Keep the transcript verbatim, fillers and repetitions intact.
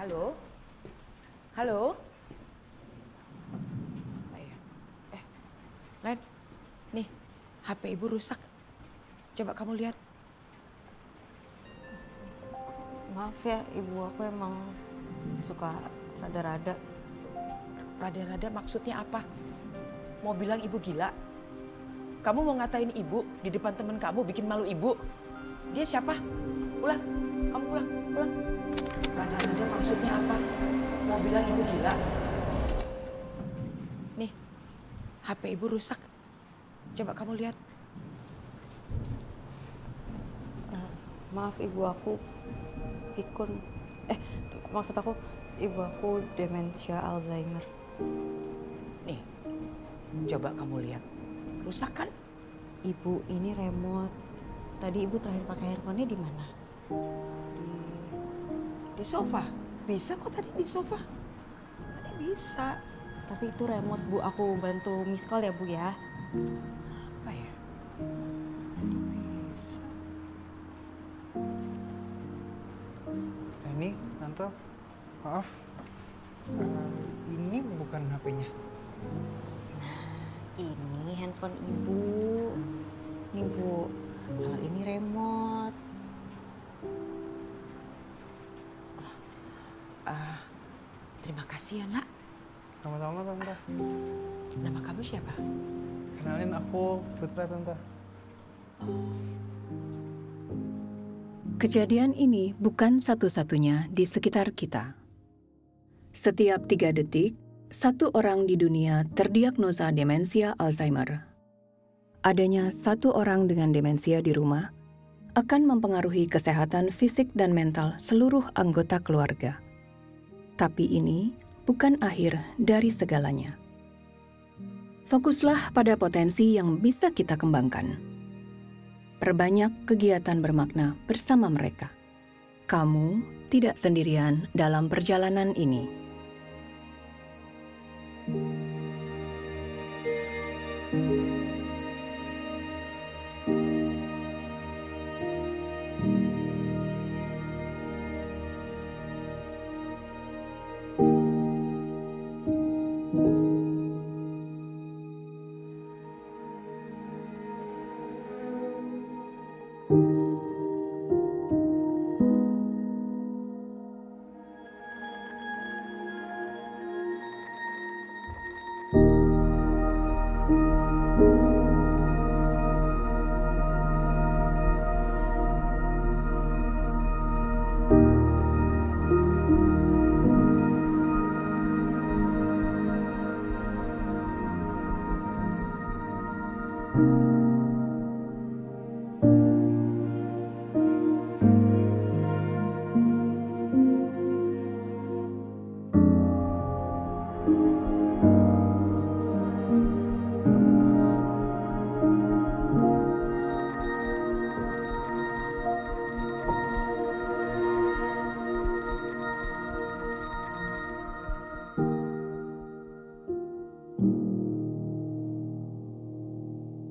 Halo? Halo? Apa ya? Eh, Len, nih, H P ibu rusak. Coba kamu lihat. Maaf ya, ibu aku emang suka rada-rada. Rada-rada maksudnya apa? Mau bilang ibu gila? Kamu mau ngatain ibu di depan temen kamu, bikin malu ibu? Dia siapa? Pulang, kamu pulang, pulang. Rada-rada maksudnya apa? Mau bilang ibu gila? Nih, H P ibu rusak. Coba kamu lihat. Uh, maaf ibu aku pikun. Eh, maksud aku ibu aku demensia Alzheimer. Nih, coba kamu lihat. Rusak kan? Ibu, ini remote. Tadi ibu terakhir pakai handphonenya di mana? Di sofa. Bisa kok tadi di sofa. Tadi bisa. Tapi itu remote bu, aku bantu miss call ya bu ya. Apa ya? Tadi bisa. Ini, Tante, maaf. Uh, ini bukan H P-nya. Ini handphone ibu. Nih bu, kalau ini remote. Ah, terima kasih ya nak. Sama-sama, Tante. Nama kamu siapa? Kenalin, aku Putra, Tante. Kejadian ini bukan satu-satunya di sekitar kita. Setiap tiga detik, satu orang di dunia terdiagnosa demensia Alzheimer. Adanya satu orang dengan demensia di rumah akan mempengaruhi kesehatan fisik dan mental seluruh anggota keluarga. Tapi ini bukan akhir dari segalanya. Fokuslah pada potensi yang bisa kita kembangkan. Perbanyak kegiatan bermakna bersama mereka. Kamu tidak sendirian dalam perjalanan ini.